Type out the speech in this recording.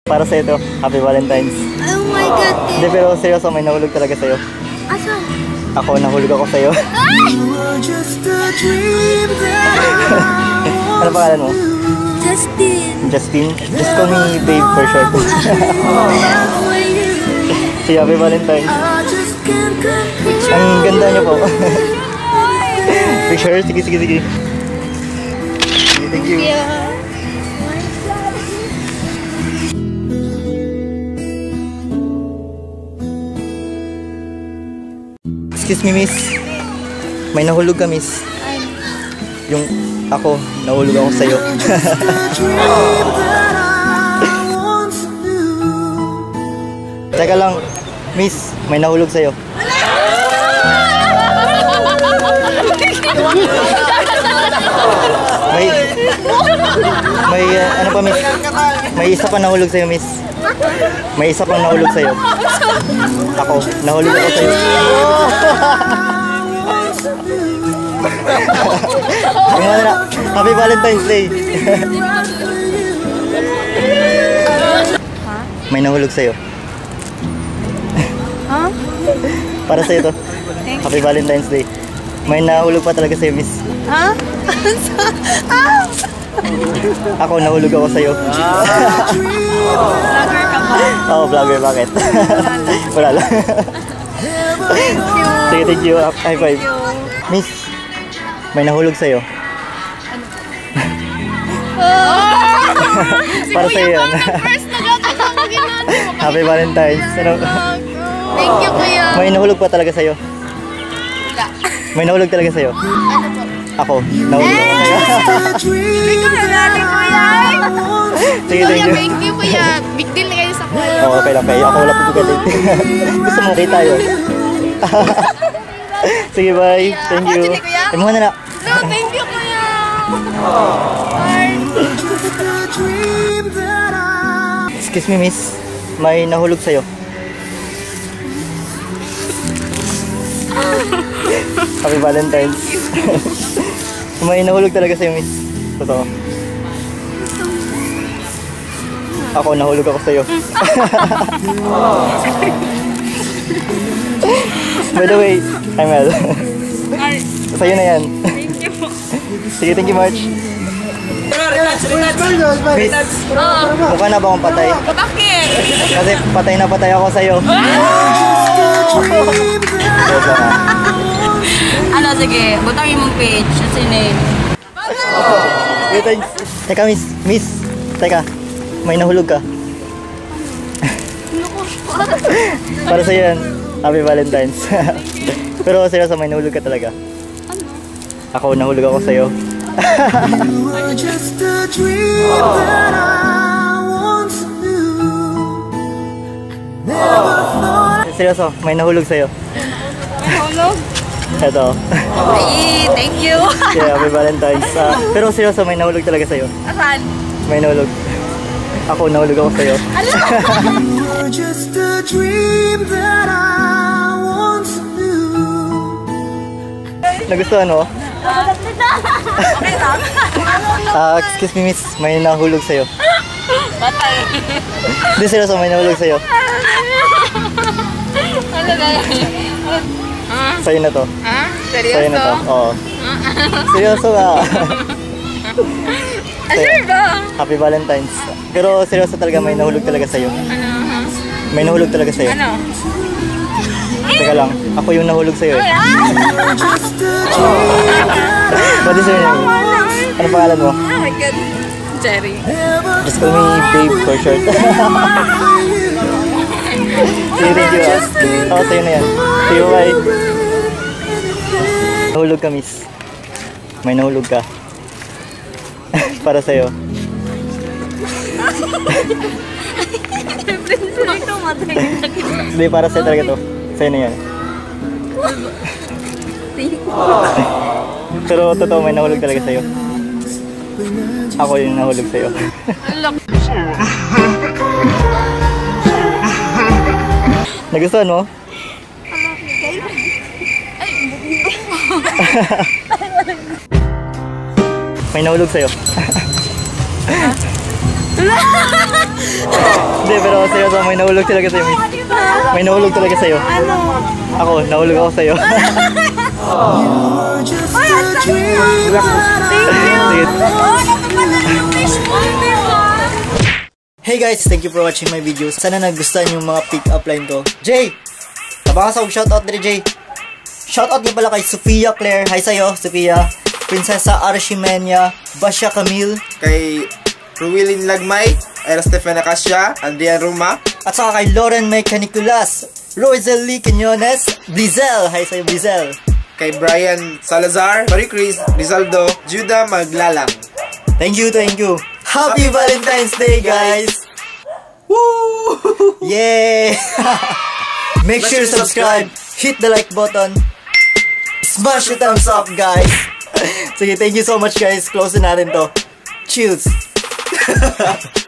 Para sa ito, Happy Valentine's. Oh my God, Hindi, pero seryoso, may nahulog talaga sa'yo. asan? Ako, nahulog ako sa'yo. Ano pangalan mo? Justin. Justin? Just call me babe for short. Si Happy Valentine's. Ang ganda niyo po. Picture? Sige. Sige, thank you. Excuse me, miss. May nahulog ka, miss. Yung ako, nahulog ako sa'yo. Teka lang, miss. May nahulog sa'yo. Ano pa, miss? May isa pa nahulog sa'yo, miss. May isa pang nahulog sa'yo. Ako, nahulog ako sa'yo. Happy Valentine's Day. May nahulog sa'yo. Huh? Para sa'yo to. Happy Valentine's Day. May nahulog pa talaga sa'yo, miss. Ha? Ako, nahulog ako sa'yo. Vlogger ka ba? Oo, vlogger. Bakit? Wala lang. Sige, thank you. High five. Miss, may nahulog sa'yo. Para sa'yo yan. Happy Valentine's. Thank you, kuya. May nahulog pa talaga sa'yo. May nahulog talaga sa'yo. Ano po? Ako, nahulog ako sa'yo. Ikaw na natin, kuya. Sige, thank you. Thank you, kuya. Big deal na kayo sa kuya. Oo, okay lang kayo. Ako wala po galit. Gusto mo, okay tayo. Sige, bye. Thank you. Ay, muna na. No, thank you, kuya. Excuse me, miss. May nahulog sa'yo. Happy Valentine's. May nahulog talaga sa'yo, miss. Totoo. Ako, nahulog ako sa'yo. By the way, hi Mel. Sa'yo na yan. Thank you. Sige, thank you, March. Miss, mukha na ba akong patay? Bakit? Kasi patay na patay ako sa'yo. Ano, sige. Butangin mong page. At name. Okay, thanks. Teka, miss. Teka, may nahulog ka. Para sa'yo yan. Happy Valentine's. Pero seryoso, may nahulog ka talaga. Ano? Ako, nahulog ako sa'yo. Seryoso, may nahulog sa'yo. May hulog? Ito. Ay, thank you. Yeah, Happy Valentine's. Pero seryoso, may nahulog talaga sa'yo. Asan? May nahulog. Ako, nahulog ako sa'yo. Nagustuhan mo? Okay lang. Excuse me, miss. May nahulog sa'yo. Batay. Hindi, seryoso, may nahulog sa'yo. Ano ba yan? Sa'yo na to. Ha? Sa'yo na to. Seryoso? Oo. Seryoso nga. Sure ba? Happy Valentine's. Pero seryoso talaga, may nahulog talaga sa'yo. Ano? May nahulog talaga sa'yo. Ano? Teka lang, ako yung nahulog sa'yo eh. Ay, What is your name? Ano pangalan mo? oh my God. Jerry. Just call me babe for short. Sige, thank you. Oo, sa'yo na yan. See you, bye. Nahulog ka, miss. May nahulog ka. Para sa'yo. Hindi, para sa'yo talaga to. Sa'yo na yan. Pero totoo, may nahulog talaga sa'yo. Ako yung nahulog sa'yo. Nagustuhan mo? May nahulog sa'yo. Hindi, pero seryoso, may nahulog talaga sa'yo, miss. May nahulog talaga sa'yo. Ano? Ako, nahulog ako sa'yo. Ay, ang Sige. natapala yung wish mo, di ba? Hey guys, thank you for watching my videos. Sana nagustuhan yung mga pick-up line ko. Jay! Tabaka sa shoutout dito, Jay. Shoutout din pala kay Sofia Claire. Hi sa'yo, Sofia. Prinsesa Arshimenia. Basha Camille. Kay Ruwilin Lagmay, Era Stefan Acacia, Adrian Roma, At saka kay Lauren May Caniculas. Rosalie Quinones. Blizel. Hi sa'yo, Blizel. kay Brian Salazar, Marie Chris, Rizaldo, Judah Maglalang. Thank you, thank you. Happy Valentine's Day, guys! Woo! Yay! Make sure to subscribe, hit the like button, smash the thumbs up, guys! Sige, thank you so much, guys. Close na natin to. Cheers!